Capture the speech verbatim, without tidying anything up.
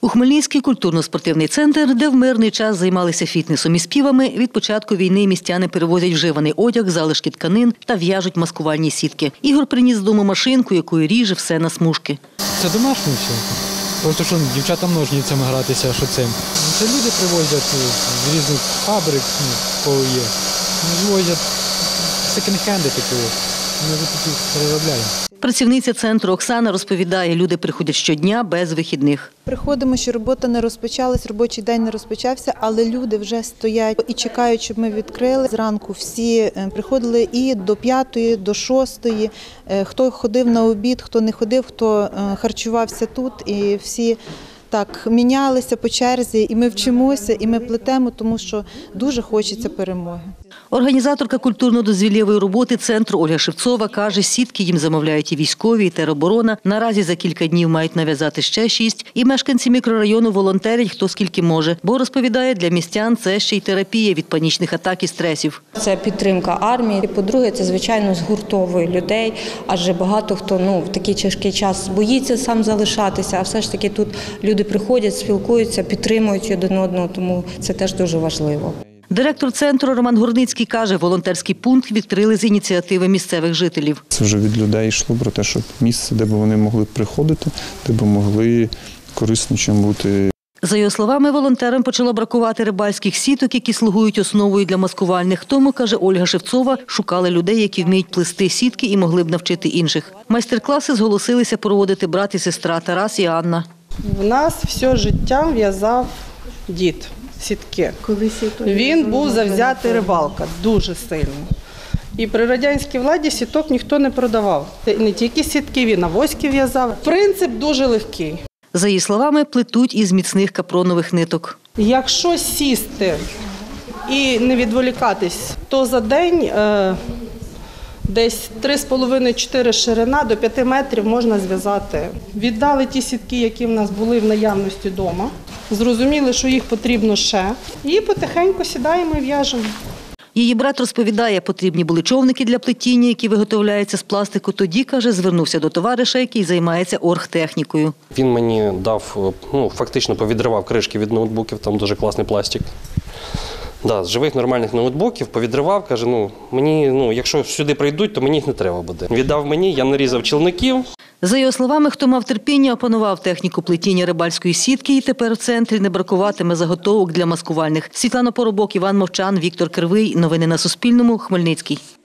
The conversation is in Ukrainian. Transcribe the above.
У Хмельницький культурно-спортивний центр, де в мирний час займалися фітнесом і співами, від початку війни містяни перевозять вживаний одяг, залишки тканин та в'яжуть маскувальні сітки. Ігор приніс з дому машинку, якою ріже все на смужки. Це домашнє все. Просто що дівчатам ножницями гратися, що цим. Це люди привозять з різних фабрик, ну, кого є. Вони возять секонд-хенди такі. Ми вже тут переробляємо. Працівниця центру Оксана розповідає, люди приходять щодня без вихідних. Приходимо, що робота не розпочалась, робочий день не розпочався, але люди вже стоять і чекають, щоб ми відкрили. Зранку всі приходили і до п'ятої, до шостої. Хто ходив на обід, хто не ходив, хто харчувався тут. І всі так мінялися по черзі, і ми вчимося, і ми плетемо, тому що дуже хочеться перемоги. Організаторка культурно-дозвіллєвої роботи центру Ольга Шевцова каже, сітки їм замовляють і військові, і тероборона. Наразі за кілька днів мають нав'язати ще шість. І мешканці мікрорайону волонтерять хто скільки може. Бо, розповідає, для містян це ще й терапія від панічних атак і стресів. Це підтримка армії. По-друге, це, звичайно, згуртовує людей. Адже багато хто ну, в такий тяжкий час боїться сам залишатися, а все ж таки тут люди приходять, спілкуються, підтримують один одного, тому це теж дуже важливо. Директор центру Роман Горницький каже, волонтерський пункт відкрили з ініціативи місцевих жителів. Це вже від людей йшло про те, щоб місце, де б вони могли приходити, де б могли кориснішим бути. За його словами, волонтерам почало бракувати рибальських сіток, які слугують основою для маскувальних. Тому, каже Ольга Шевцова, шукали людей, які вміють плести сітки і могли б навчити інших. Майстер-класи зголосилися проводити брат і сестра Тарас і Анна. В нас все життя в'язав дід. Сітки. Він був завзятий рибалка, дуже сильно. І при радянській владі сіток ніхто не продавав. Не тільки сітки, він авоськи в'язав. Принцип дуже легкий. За її словами, плетуть із міцних капронових ниток. Якщо сісти і не відволікатись, то за день е, десь три з половиною - чотири ширина до п'яти метрів можна зв'язати. Віддали ті сітки, які в нас були в наявності вдома. Зрозуміли, що їх потрібно ще. І потихеньку сідаємо і в'яжемо. Її брат розповідає, потрібні були човники для плетіння, які виготовляються з пластику. Тоді, каже, звернувся до товариша, який займається оргтехнікою. Він мені дав, ну, фактично повідривав кришки від ноутбуків, там дуже класний пластик. Да, з живих нормальних ноутбуків повідривав, каже, ну, мені, ну, якщо сюди прийдуть, то мені їх не треба буде. Віддав мені, я нарізав човників. За його словами, хто мав терпіння, опанував техніку плетіння рибальської сітки, і тепер у центрі не бракуватиме заготовок для маскувальних. Світлана Поробок, Іван Мовчан, Віктор Кривий. Новини на Суспільному. Хмельницький.